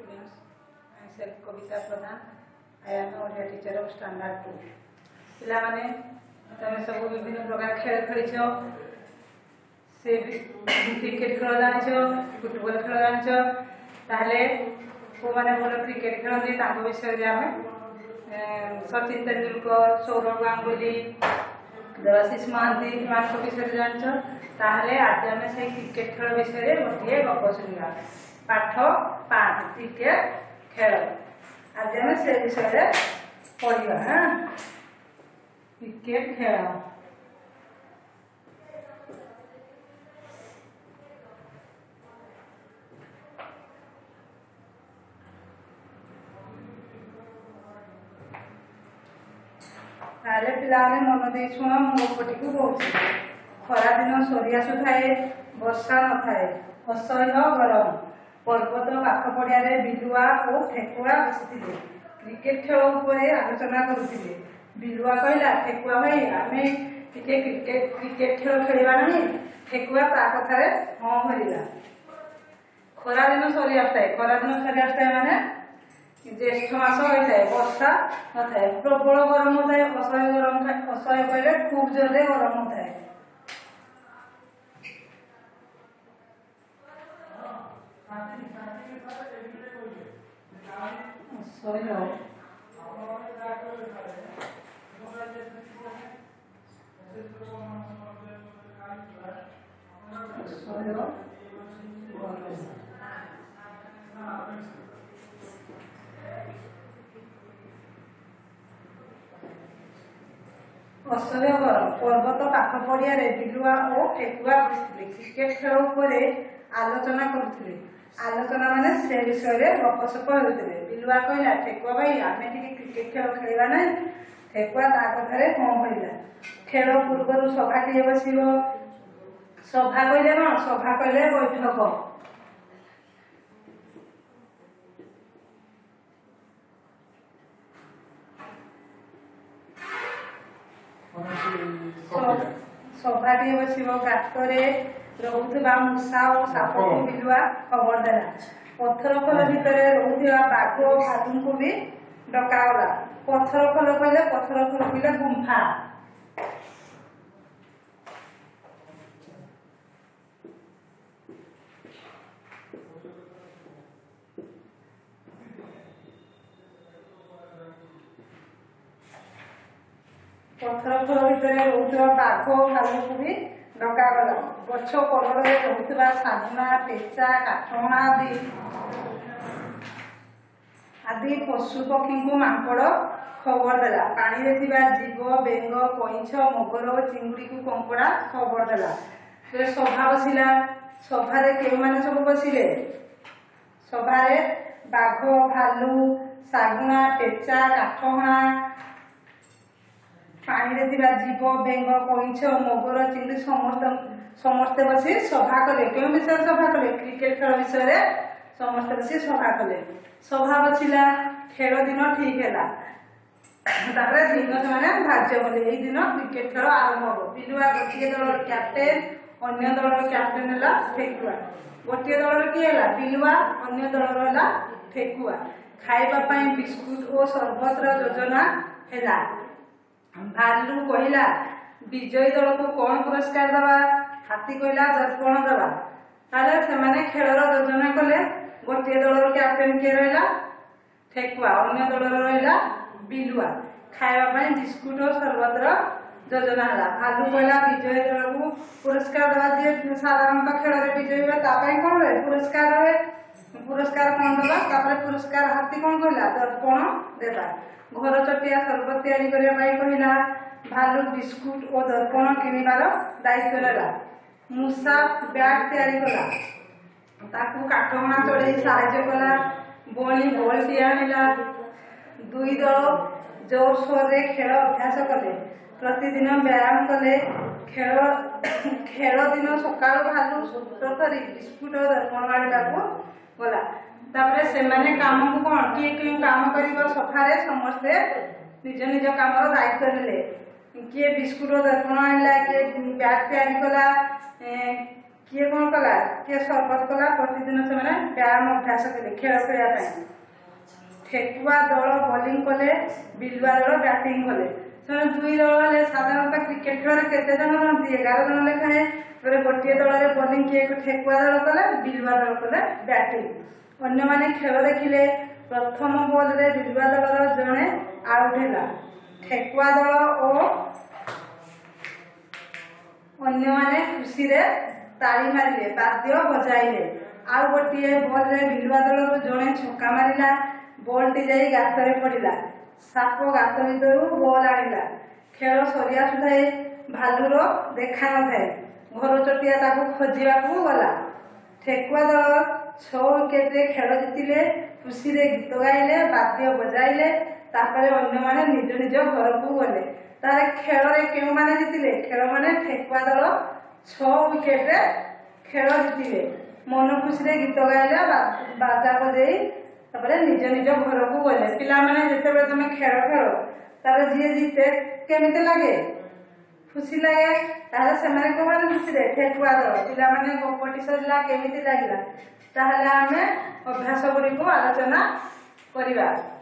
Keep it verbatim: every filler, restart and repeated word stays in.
students. Myself Kavita Pradhan. I am a audio teacher of Standard two. पिलामाने तमे सब विभिन्न प्रकार खेल खेलिछ से क्रिकेट खेल जानिछ फुटबॉल खेल जानिछ ताहले को माने बोलो क्रिकेट खेलते ताको विषय रे आमे सचिन तेंदुलकर सौरभ गांगुली देवाशीष महांती मान विषय जानिछ ताहले आज आमे से क्रिकेट खेल विषय रे गोटे गप सुनिया पाठ पाँच क्रिकेट खेल आज आमे से विषय रे पढिबा हां क्रिकेट खेल ताले पिलाने मन दे शुण मो पटी को कहूँ खरा दिन सरी आसु थाए वर्षा न थाए असह्य गरम पर्वत पाख पड़िया बिलुआ और ठेकुआ बसी क्रिकेट खेल उपरे आलोचना करुथिले बिलुआ कहला ठेकुआ भाई आमे टिके क्रिकेट क्रिकेट खेल खेलिबा नहीं ठेकुआ ता कथारे हां भरिला खरा दिन सरी आस्ताए खरा दिन सरी आस्ताए माने ज्येष्ठ मास होता है वर्षा होता है प्रबल गरम होता है असह्य गरम असह्य कहले खूब जोरे गरम होता है असह्य गरम पर्वत पाख पड़िया बिलुआ और ठेकुआ बसी क्रिकेट खेल उपरे आलोचना करुले आलोचना माने से विषय रे गपसप होते बिलुआ कहला ठेकुआ भाई आमे टिके क्रिकेट खेल खेलिबा नै ठेकुआ ता कथारे हां भइला खेल पूर्व सभाटी बसिबो सभा कहले न सभा कहले बैठक सभाटी बसिबो गातरे रहुथिबा मूषा और साप को बिलुआ खबर देला पत्थर खल भितर रहुथिबा बाघ और भालू को भी डकावला पत्थर खल कहले पत्थर खल कहले गुंफा पत्थर खल भितर रहुथिबा बाघ और भालू को भी डकागला गछ कलरे रहुथिबा सागुना पेचा काठहणा आदि आदि पशु पक्षी को मांकड़ खबर देला पानी रे थिबा जीव बेंग कइछ मगर और चिंगुड़ी को कंकड़ा खबर देला से सभा बसिला सभा रे के माने सब बसिले सभा रे बाघ भालू सागुना पेचा काठहणा पानी रे थिबा जीव बेंग कइछ मगर चिंगुड़ी समस्त समस्त बसी सभा कले क्यों विषय सभा कले क्रिकेट खेल विषय रे समस्त बसी सभा कले सभा बसिला खेल दिन ठीक हैला तापर दिन माने धार्य कले एई दिन क्रिकेट खेल आरंभ हो बिलुआ गोटिए दल कैप्टेन अन्य दल कैप्टेन हैला ठेकुआ गोटिए दल की हैला बिलुआ अन्य दल हैला ठेकुआ खाइबा पई बिस्कुट और शरबत रो योजना हैला भालू कहला विजयी दल को कौन पुरस्कार दबा हाथी कहला दर्पण दबा ताले से माने खेलर योजना कले गोटे दलर कैप्टेन के रहला ठेकुआ अन्य दलर रहला बिलुआ खाइबा पई बिस्कुट और शरबत रो योजना हला भालू कहला विजयी दल को पुरस्कार दबा दिए साधारण खेल रे विजयी बा ता पई कोन रे पुरस्कार रे पुरस्कार कोन दबा तापर पुरस्कार हाथी कोन कहला दर्पण देबा घर चटिया शरबत तैयारी करिया पई कहला भालू बिस्कुट और दर्पण किनिबार दायित्व नेला मूषा बैग तैयारी कला ताकू काठहणा चढ़े साहाय्य कला बणी बल टी आनिला दुई दल जोर सोर रे खेल अभ्यास कले प्रतिदिन व्यायाम कले खेल खेल दिन सकाळ भालू सूत्र धरी बिस्कुट और दर्पण आनिबाकू गला तापरे से माने काम को कोन किए किए काम करिबो सफारे समस्ते निज निज कामर दायित्व नेले किए बिस्कुट दर्पण आनिला किए बैग तैयारी कला किए कौन कला किए सरबत कला प्रतिदिन से व्यायाम अभ्यास कले खेल खेलने ठेकुआ दल बोलिंग कले बिलुआ दल बैटिंग कले से दुई दल हेल्ले साधारणतः क्रिकेट खेल केते जन रही एगार जन लेखाए गोटे दल में बोलिंग किए ठेकुआ दल कले बिलुआ दल कले बैटिंग अन्य माने खेल देखिले प्रथम बॉल रे बिलुआ दल जड़े आउट है ठेकुआ दल और अन्य माने खुशी रे ताली मारिले बाद्य बजाइले आउ गोटे बॉल रे बिलुआ दल जड़े छक्का मारिला बॉल टी जाई गाତରେ पड़िला साप गात भीतर बॉल आनिला खेल सरिया सुधाए भालुर देखा न थाए घर चटिया ताको खोजिया को गला ठेकुआ दल छह विकेट रे खेल जीतिले खुशी रे गीत गाइले बाद्य बजाइले तापरे अन्य माने निज निज घर को गले तारे खेल रे केउ माने जीतिले खेल माने ठेकुआ दल छह विकेट रे खेल जीतिले मन खुशी रे गीत गाइले बाजा बजाई तापरे निज निज घर को गले पिला माने जते बेले तुम खेल खेल तारे जी जीते केमिते लागे खुशी लगे ताहले सेमाने को माने खुशी रे ठेकुआ दल पिला माने गोपटी सजला केमिते लागिला ताहले हमें अभ्यास गुडी को आलोचना करिबा।